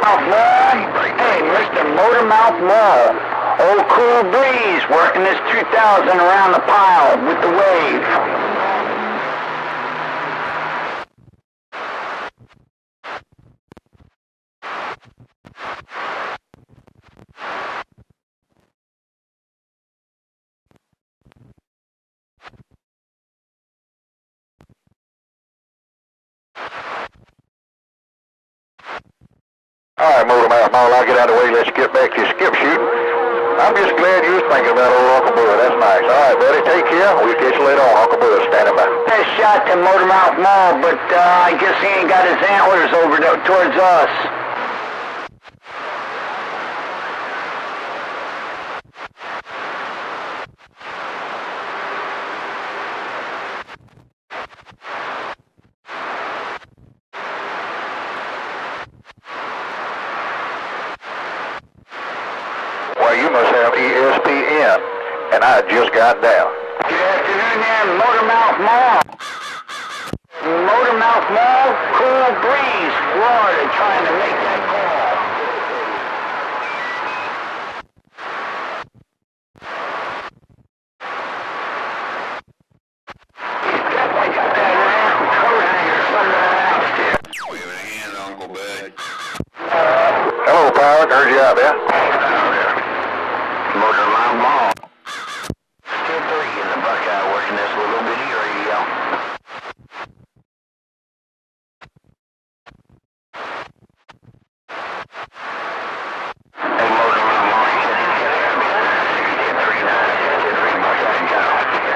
Hey, Mr. Motormouth Mall. Old Cool Breeze working this 2000 around the pile with the wave. All right, Motormouth Mall, I'll get out of the way. Let's get back to skip shooting. I'm just glad you was thinking about old Uncle Bud. That's nice. All right, buddy, take care. We'll catch you later on. Uncle Bud standing by. Nice shot to Motormouth Mall, but I guess he ain't got his antlers over towards us. Well, you must have ESPN, and I just got down. Good afternoon there, Motormouth Mall. Motormouth Mall, Cool Breeze, Florida, trying to make that call. He's definitely got that nasty coat hanger somewhere else here. Wave a hand, Uncle Bud. Hello, pilot. Heard you out there. Motormouth Mall. 2-3 in the Buckeye working this little bitty radio. Hey, Motormouth Mall, you said he's got to be 2-3 Buckeye go.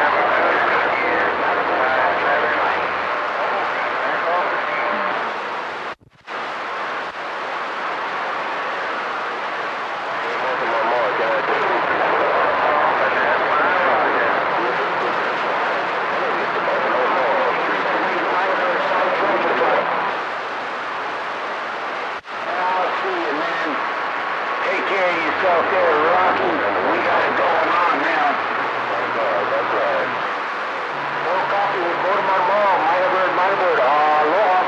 Take care of yourself there, Rocky. We got it going on now. That's right. No copy with Motormouth Mall. My word. Aloha.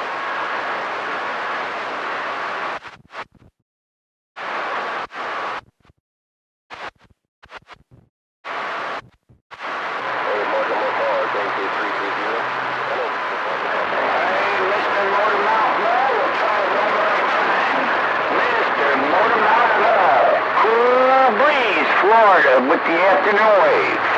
Hey, Motormouth Mall, KK330. Hey, Mr. Motormouth Mall, we'll try it one more time. Mr. Motormouth Mall, Cool Breeze, Florida, with the afternoon wave.